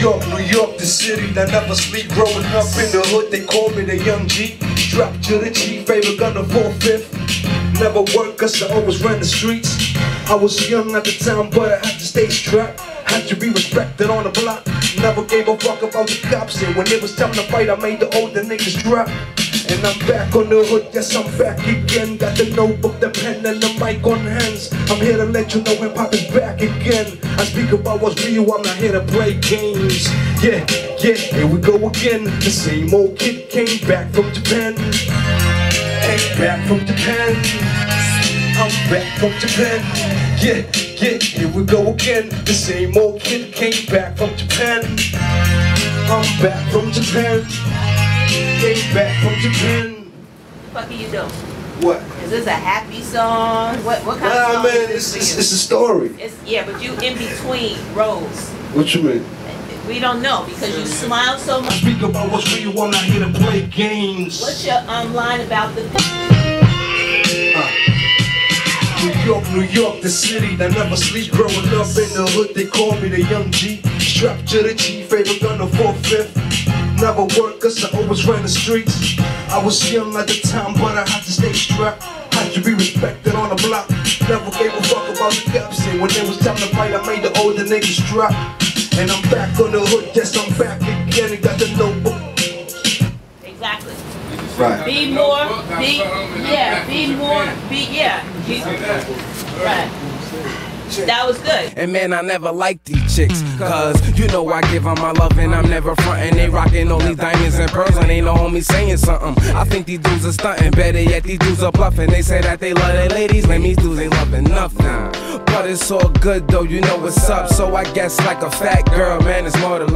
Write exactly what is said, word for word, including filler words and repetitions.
York, New York, the city that never sleep. Growing up in the hood, they call me the young G. Strapped to the G, favorite gun to four-fifth. Never worked cause I always ran the streets. I was young at the time, but I had to stay strapped. Had to be respected on the block. Never gave a fuck about the cops. And when it was time to fight, I made the older niggas drop. And I'm back on the hood, yes I'm back again. Got the notebook, the pen, and the mic on hands. I'm here to let you know hip hop is back again. I speak about what's real, I'm not here to play games. Yeah, yeah, here we go again. The same old kid came back from Japan. Came back from Japan. I'm back from Japan. Yeah, yeah, here we go again. The same old kid came back from Japan. I'm back from Japan. Came back from Japan. What are you doing? What? Is this a happy song? What what kind nah, of song man, is this it's, for you? it's a story. It's, yeah, but you in between roles. What you mean? We don't know because you smile so much. Speak about what's real, I'm not here to play games. What's your um line about the uh, New York, New York, the city that never sleep. Growing up in the hood, they call me the young G. Strapped to the G, favorite gun to four-fifth. Never worked cause I always ran the streets. I was young at the time, but I had to stay strapped. Had to be respected on the block. Never gave a fuck about the cops. And when it was time to fight, I made the older niggas drop. And I'm back on the hood, yes I'm back again. Got the notebook. Exactly. Right. Be more, be, yeah, be more, be, yeah. Right. That was good. And man, I never liked these chicks, cause you know I give them my love and I'm never frontin'. They rockin' all these diamonds and pearls and ain't no homie saying something. I think these dudes are stuntin', better yet these dudes are bluffing. They say that they love their ladies, man, these dudes ain't loving nothing. But it's all good though, you know what's up. So I guess like a fat girl, man, it's more to